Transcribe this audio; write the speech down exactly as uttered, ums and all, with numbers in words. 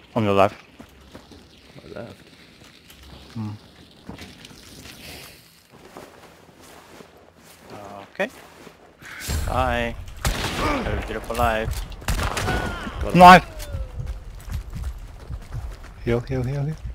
On your left. My left. Hmm. Okay. Bye. Very beautiful life. Got him. Knife! Heal, heal, heal, heal.